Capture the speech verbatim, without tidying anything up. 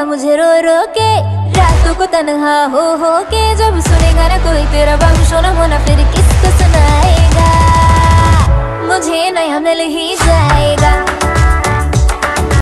बुलाएगा मुझे रो रो के, रातों को तन्हा हो हो के। जब सुनेगा ना कोई तेरा बम शोना होना, फिर किसको सुनाएगा? मुझे नया मिल ही